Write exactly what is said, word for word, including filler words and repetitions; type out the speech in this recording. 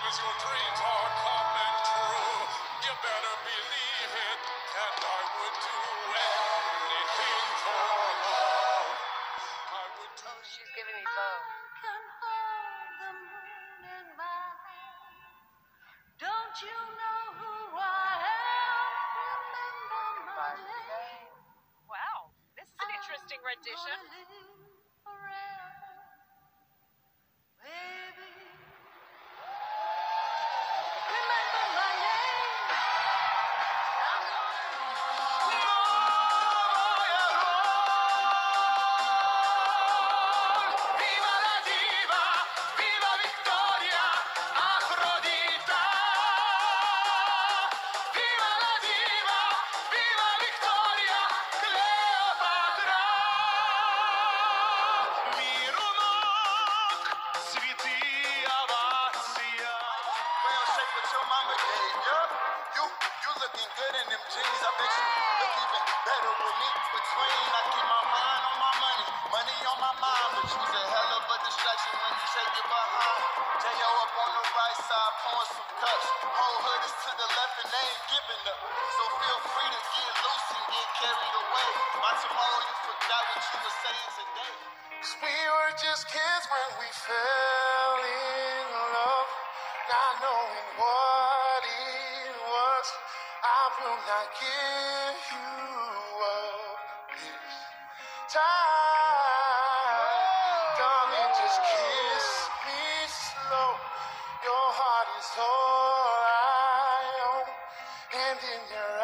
as your dreams are coming true, you better believe it, and I would do anything for love. I would do. Oh, she's giving me both. Can hold the moon in my hand. Don't you know who I am? Remember my name. Wow, this is an interesting rendition. Good in them jeans, I bet you look even better with me between. I keep my mind on my money, money on my mind, but you's a hell of a distraction when you shake it behind. J O up on the right side, pouring some cups. Whole hood is to the left and they ain't giving up. So feel free to get loose and get carried away. By tomorrow you forgot what you were saying today. We were just kids when we fell in love, not knowing what it was. I will not give you up this time. Darling, just kiss me slow. Your heart is all I own, and in your